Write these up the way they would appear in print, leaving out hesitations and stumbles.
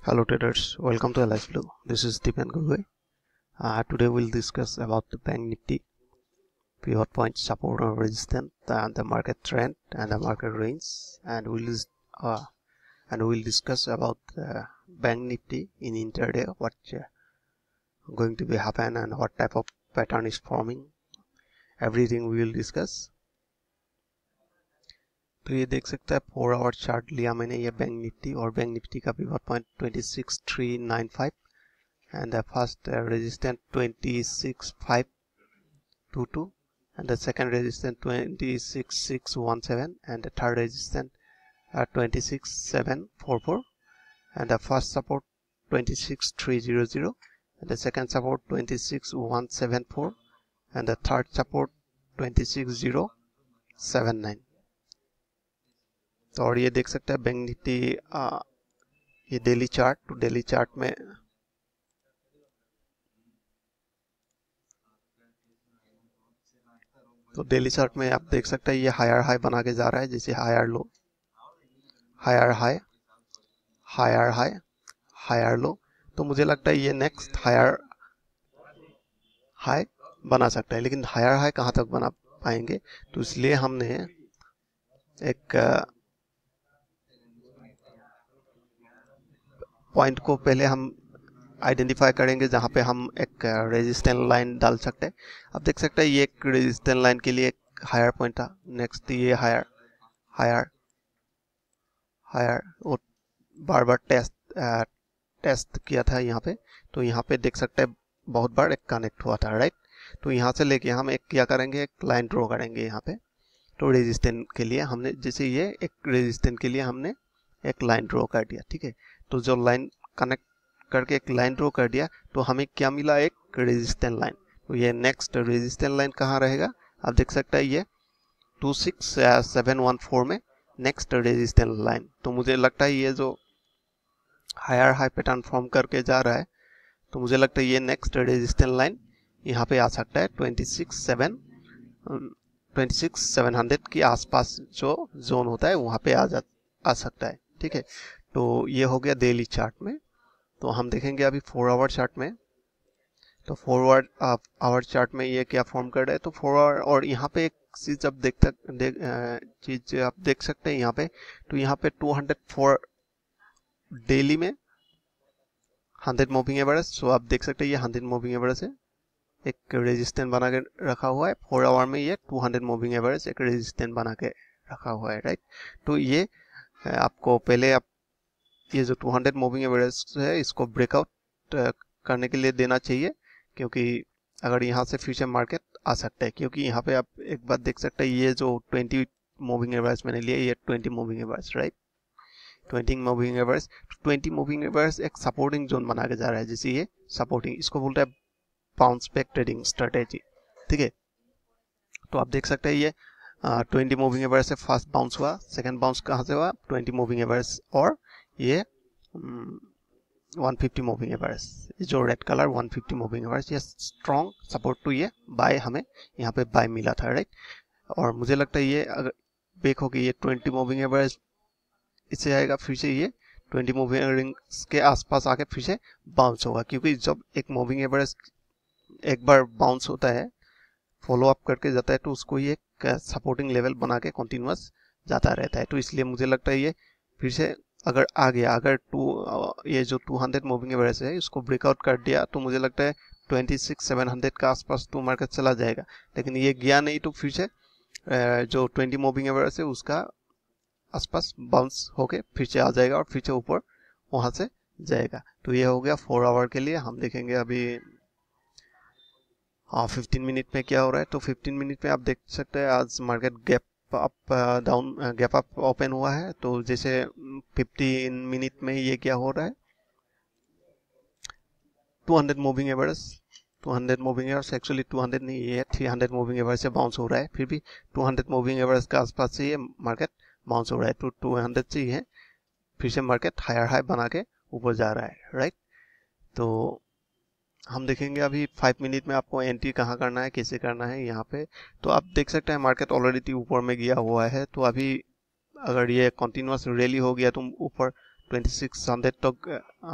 Hello traders, welcome to Aliceblue. This is Deepan Gurway. Today we'll discuss about the Bank Nifty, pivot point, support or resistance, and the market trend and the market range, and we'll discuss about Bank Nifty in intraday, what going to be happen and what type of pattern is forming. Everything we will discuss. तो ये देख सकते हैं 4 our chart लिया मैंने ये Bank Nifty और Bank Nifty का pivot point 26395 and the first resistance 26522 and the second resistance 26617 and the third resistance 26744 and the first support 26300 and the second support 26174 and the third support 26079. तो और ये देख सकते हैं बैंक निफ्टी ये daily chart, तो daily chart में आप देख सकते हैं ये हायर हाई बना के जा रहा है, जैसे higher low, higher high, higher high, higher low. तो मुझे लगता है ये नेक्स्ट हायर हाई बना सकता है, लेकिन हायर हाई कहाँ तक बना पाएंगे, तो इसलिए हमने एक पॉइंट को पहले हम आइडेंटिफाई करेंगे जहां पे हम एक रेजिस्टेंस लाइन डाल सकते हैं। अब देख सकते हैं ये एक रेजिस्टेंस लाइन के लिए एक हायर पॉइंट था, नेक्स्ट ये हायर हायर हायर वो बार बार टेस्ट किया था यहाँ पे। तो यहाँ पे देख सकते हैं बहुत बार एक कनेक्ट हुआ था, राइट। तो यहाँ से लेके हम एक क्या करेंगे, एक लाइन ड्रॉ करेंगे यहाँ पे। तो रेजिस्टेंस के लिए हमने जैसे ये एक रेजिस्टेंस के लिए हमने एक लाइन ड्रॉ कर दिया, ठीक है। तो जो लाइन कनेक्ट करके एक लाइन ड्रॉ कर दिया तो हमें क्या मिला, एक रेजिस्टेंस लाइन। तो ये नेक्स्ट रेजिस्टेंस लाइन कहाँ रहेगा, आप देख सकते हैं ये 26714 में नेक्स्ट रेजिस्टेंस लाइन। तो मुझे लगता है ये जो हायर हाई पैटर्न फॉर्म करके जा रहा है, तो मुझे लगता है ये नेक्स्ट रेजिस्टेंस लाइन यहाँ पे आ सकता है 26700 के आसपास जो जोन होता है वहाँ पे आ सकता है, ठीक है। तो ये हो गया डेली चार्ट में। तो हम देखेंगे अभी 4 आवर चार्ट में। तो 4 आवर चार्ट में ये क्या फॉर्म कर रहा है, तो 4 आवर और यहाँ पे एक चीज आप देख सकते हैं यहाँ पे। तो यहाँ पे 204 डेली में 100 मूविंग एवरेज। सो आप देख सकते हैं ये 100 मूविंग एवरेज है, एक रेजिस्टेंस बना के रखा हुआ है। 4 आवर में ये 200 मूविंग एवरेज एक रेजिस्टेंस बना के रखा हुआ है, राइट। तो ये आपको पहले आप ये जो 200 मूविंग एवरेज है इसको ब्रेकआउट करने के लिए देना चाहिए, क्योंकि अगर यहाँ से फ्यूचर मार्केट आ सकता है। क्योंकि यहाँ पे आप एक बात देख सकते हैं, ये जो 20 मूविंग एवरेज मैंने लिया, ये 20 moving average, right. 20 moving average, 20 moving average एक सपोर्टिंग जोन बना के जा रहा है, जैसे ये सपोर्टिंग, इसको बोलते हैं बाउंस बैक ट्रेडिंग स्ट्रेटेजी, ठीक है। तो आप देख सकते हैं ये 20 मूविंग एवरेज से फर्स्ट बाउंस हुआ, सेकेंड बाउंस कहाँ से हुआ, 20 मूविंग एवरेज, और ये 150 मूविंग एवरेज, जो रेड कलर 150 मूविंग एवरेज, ये स्ट्रॉन्ग सपोर्ट टू ये बाय, हमें यहाँ पे बाय मिला था, राइट। और मुझे लगता है ये अगर ब्रेक होगी ये 20 मूविंग एवरेज इससे आएगा, फिर से ये 20 मूविंग एवरेज के आसपास आके फिर से बाउंस होगा। क्योंकि जब एक मूविंग एवरेज एक बार बाउंस होता है, फॉलो अप करके जाता है, तो उसको ये एक सपोर्टिंग लेवल बना के कंटिन्यूअस जाता रहता है। तो इसलिए मुझे लगता है ये फिर से अगर आ गया, अगर ये जो 200 मूविंग एवरेज है इसको ब्रेकआउट कर दिया, तो मुझे लगता है 26700 के आसपास तो मार्केट चला जाएगा। लेकिन ये गया नहीं, तो फिर से जो 20 मूविंग एवरेज है उसका आसपास बाउंस होके फिर से आ जाएगा और फिर से ऊपर वहां से जाएगा। तो ये हो गया 4 आवर के लिए। हम देखेंगे अभी 15 मिनट में क्या हो रहा है। तो 15 मिनट में आप देख सकते हैं आज market gap up down, gap up open हुआ है। तो जैसे 15 मिनट में ये क्या हो रहा है, 200 moving average, 200 moving average, actually 200 नहीं, ये 300 मूविंग एवरेज से बाउंस हो रहा है। फिर भी 200 मूविंग एवरेज के आसपास से ये मार्केट बाउंस हो रहा है। तो 200 से ही है, फिर से मार्केट हायर हाई बना के ऊपर जा रहा है, राइट। तो हम देखेंगे अभी 5 मिनट में आपको एंट्री कहाँ करना है, कैसे करना है यहाँ पे। तो आप देख सकते हैं मार्केट ऑलरेडी ऊपर में गया हुआ है। तो अभी अगर ये कंटिन्यूअस रैली हो गया तो ऊपर 2600 तक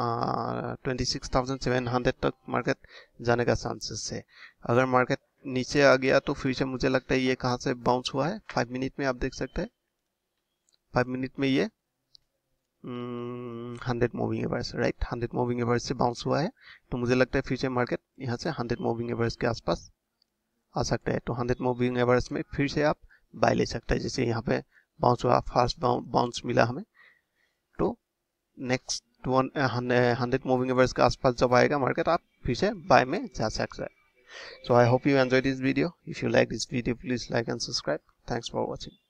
26,700 तक मार्केट जाने का चांसेस है। अगर मार्केट नीचे आ गया तो फिर से मुझे लगता है ये कहाँ से बाउंस हुआ है 5 मिनट में, आप देख सकते हैं 5 मिनट में ये 100 moving average, right, 100 moving average से बाउंस हुआ है। तो मुझे लगता है फिर से मार्केट यहाँ से 100 मूविंग एवरेज के आसपास आ सकता है। तो 100 मूविंग एवरेज में फिर से आप बाय ले सकते हैं। जैसे यहाँ पे बाउंस हुआ, फास्ट बाउंस मिला हमें, तो नेक्स्ट 100 मूविंग एवरेज के आसपास जब आएगा मार्केट, आप फिर से बाय में जा सकते हैं। So I hope you enjoyed this video. If you like this video, please like and subscribe. Thanks for watching.